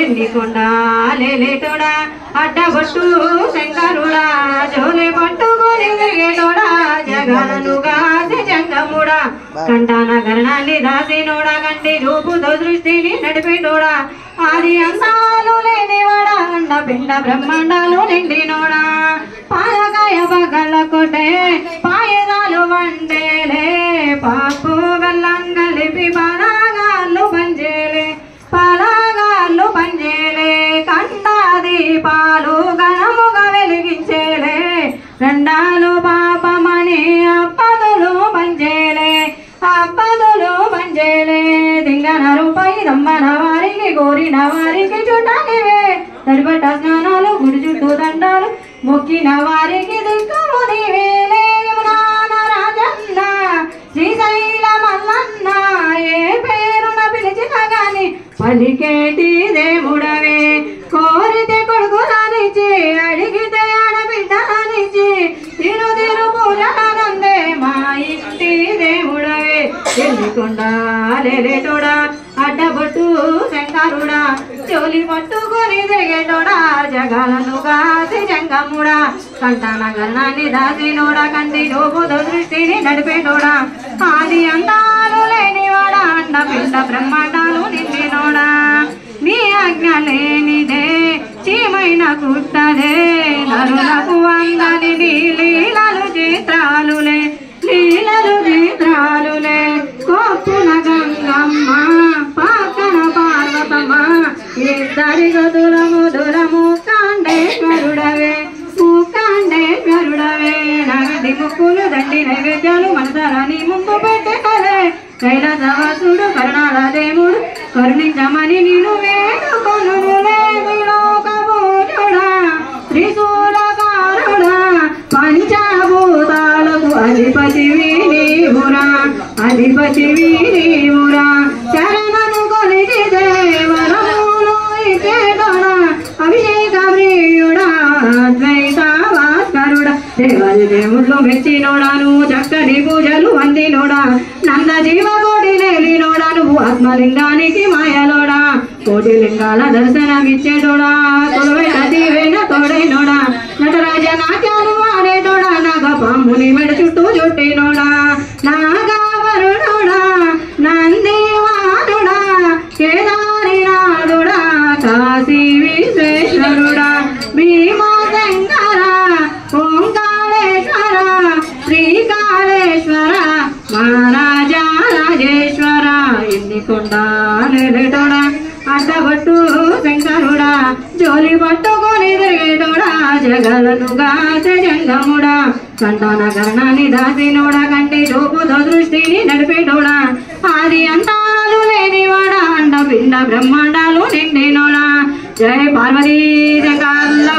ఎన్నికొండ లేలేటోడా అడ్డబొట్టు శంకరుడా జోలి పట్టుకొని తిరిగేటోడా జగలనుగా జంగముడా కంటాన గరణాన్ని దాసినోడా కంటి రూపుతో సృష్టిని నడిపేటోడా ఆది అంతాలు లేనివాడా అండ పిండ బ్రహ్మాండాలు నిండినోడా పాలకాయ పగల కొట్టే పాయదాలు వండేలే పాపు బెల్లం కలిపి పాలగాళ్ళు పంజేలే కండా దీపాలు గణముగా వెలిగించేలే రెండాలు పాపమని అప్పదులు పంజేలే దింగన రూపాయి దమ్మన వారికి కోరిన వారికి చుట్టానివే తడిపట్ట స్నానాలు గుడి చుట్టూ దండాలు మొక్కిన వారికి దిక్కుము నీవేలే రాజన్న శ్రీశైల మల్లన్న ఏ పేరున పిలిచిన గాని పలికేటి దేవుడవే కోరితే కొడుకులనిచ్చి అడిగితే ఆడబిడ్డలనిచ్చి తిరు పూజలందే మా ఇంటి దేవుడవే ఎన్నికొండ లేలేటోడా అడ్డబొట్టు శంకరుడా చెవులి పట్టుకొని తిరిగేటోడా జగాలనుగా జంగముడా కంటాన గర్ణాన్ని దాసినోడా కంటి రూపుతో సృష్టిని నడిపేటోడా ఆది అంతాలు లేనివాడా అండ పిండ బ్రహ్మాండాలు నిండినోడా నీ ఆజ్ఞ లేనిదే చీమైన కుట్టదే నరులకు అందని నీ లీలలు చిత్రాలులే కోపున గంగమ్మ పక్కన పార్వతమ్మ ఇద్దరి గదులము దురము కాండేశ్వరుడవే నగది ముక్కులు దండి నైవేద్యాలు మనసారాని ముందు పెట్టే కైలాసవాసుడు కరుణాల దేవుడు కరుణించమని నేను వేడుకొనులే విలోకభూషుడా త్రిశూలకారుడా పంచభూతాలకు అధిపతివి నీవురా చరణను కొలిచి దేవరములు ఇచ్చేటోడా అభిషేక ప్రియుడా ద్వైత భాస్కరుడా దేవాది దేవుళ్ళు మెచ్చినోడా నువ్వు చక్కని పూజలు అందినోడా నంద జీవకోటి లేలినోడా నువ్వు ఆత్మలింగానికి మాయలోడా కోటి లింగాల దర్శనమిచ్చేటోడా తొలవైన దీవెన తోడైనోడా నటరాజ నాట్యాలు ఆడేటోడా నాగపాముని మెడ చుట్టూ చుట్టినోడా నాగవరుణోడా నందివానుడా కేదారినాథుడా కాశీ విశ్వేశ్వరుడా భీమా శంకర ఓంకాళేశ్వర శ్రీకాళేశ్వర మహారాజా రాజేశ్వర ఎన్నికొండ లేలేటోడా అడ్డబొట్టు శంకరుడా జోలి పట్టుకొని తిరిగేటోడా జగలనుగా జంగముడా కంటాన గర్ణాన్ని దాసినోడా కంటి రూపుతో సృష్టిని నడిపేటోడా ఆది అంతాలు లేనివాడా అండ పిండ బ్రహ్మాండాలు నిండినోడా జయ పార్వతీ జగల్ల